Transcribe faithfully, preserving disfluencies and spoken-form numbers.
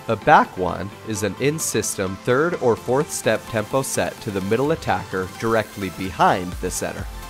A back one is an in-system third or fourth step tempo set to the middle attacker directly behind the setter.